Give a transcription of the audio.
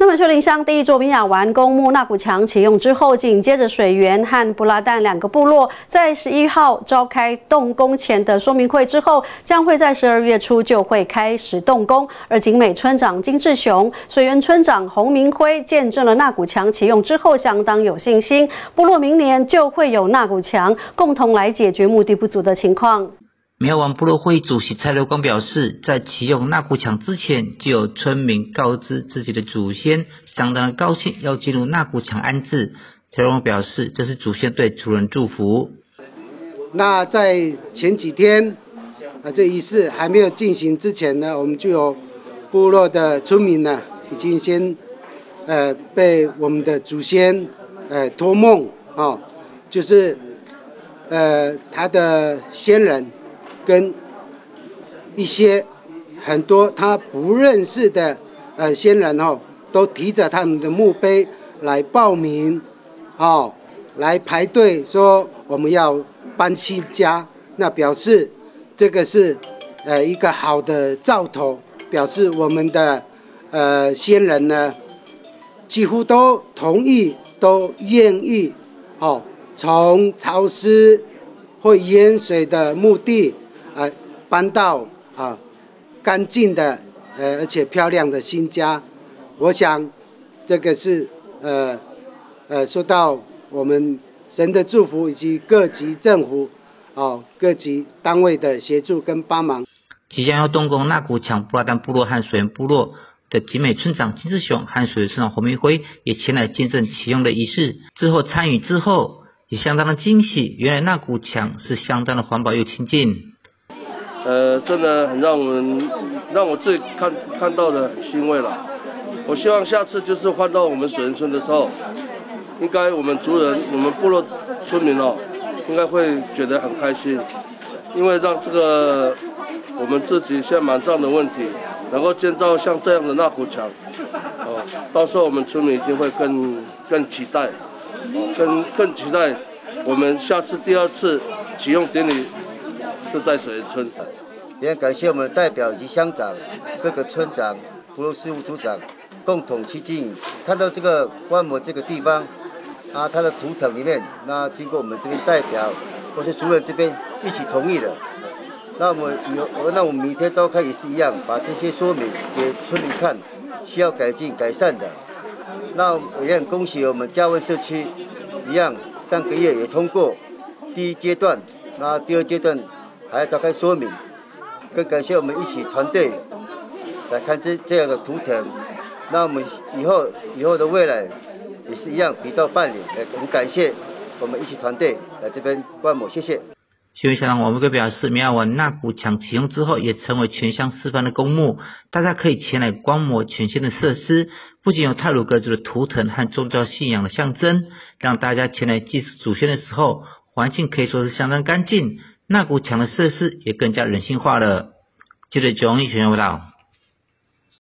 门秀林乡第一座米亚湾公墓纳古墙启用之后，紧接着水源和布拉旦两个部落在11号召开动工前的说明会之后，将会在12月初就会开始动工。而景美村长金志雄、水源村长洪明辉见证了纳古墙启用之后，相当有信心，部落明年就会有纳古墙，共同来解决墓地不足的情况。 米亚湾部落会主席蔡流光表示，在启用纳古墙之前，就有村民告知自己的祖先，相当的高兴要进入纳古墙安置。蔡流光表示，这是祖先对族人祝福。 那在前几天，这仪式还没有进行之前呢，我们就有部落的村民呢，已经先被我们的祖先托梦哦，就是他的先人。跟一些很多他不认识的先人哦，都提着他们的墓碑来报名哦，来排队说我们要搬新家，那表示这个是一个好的兆头，表示我们的先人呢几乎都同意，都愿意哦，从潮湿或淹水的墓地。搬到干净的而且漂亮的新家，我想这个是受到我们神的祝福以及各级政府各级单位的协助跟帮忙。 即将要动工纳古墙布拉旦部落和水源部落的景美村长金志雄和水源村长洪明辉也前来见证启用的仪式，参与之后也相当的惊喜，原来纳古墙是相当的环保又亲近。 真的很让我自己看到的很欣慰了。我希望下次就是换到我们水源村的时候，应该我们族人、我们部落村民应该会觉得很开心，因为让这个我们自己现在满障的问题，能够建造像这样的纳古墙，到时候我们村民一定会更期待，更期待我们下次第二次启用典礼。是在水源村， 也感谢我们代表及乡长、各个村长、部落事务组长共同去经营。看到这个观摩这个地方，它的图腾里面，那经过我们这边代表或是族人这边一起同意的，那我们明天召开也是一样，把这些说明给村民看，需要改进改善的。那也很恭喜我们嘉温社区一样，3个月也通过第1阶段，那第2阶段。还要召开说明，更感谢我们一起团队来看这样的图腾。那我们以后的未来也是一样，比照办理。很感谢我们一起团队来这边观摩，谢谢。 新闻小长王文哥表示，米亚湾纳古墙启用之后，也成为全乡示范的公墓，大家可以前来观摩全新的设施，不仅有太鲁阁族的图腾和宗教信仰的象征，让大家前来祭祀祖先的时候，环境可以说是相当干净。纳古墙的设施也更加人性化了。记者钟义璇报道。